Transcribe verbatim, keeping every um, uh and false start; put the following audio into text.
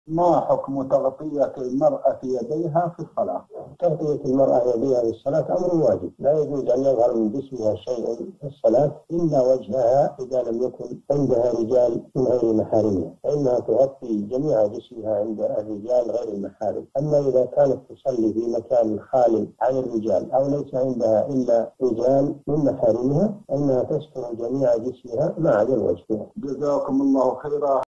ما حكم تغطية المرأة يديها في الصلاة؟ تغطية المرأة يديها في الصلاة أمر واجب، لا يجوز أن يظهر من جسمها شيء في الصلاة إلا وجهها إذا لم يكن عندها رجال من غير محارمها، فإنها تغطي جميع جسمها عند الرجال غير المحارم. أما إذا كانت تصلي في مكان خال عن الرجال أو ليس عندها إلا رجال من محارمها، فإنها تستر جميع جسمها ما عدا الوجه. جزاكم الله خيرا.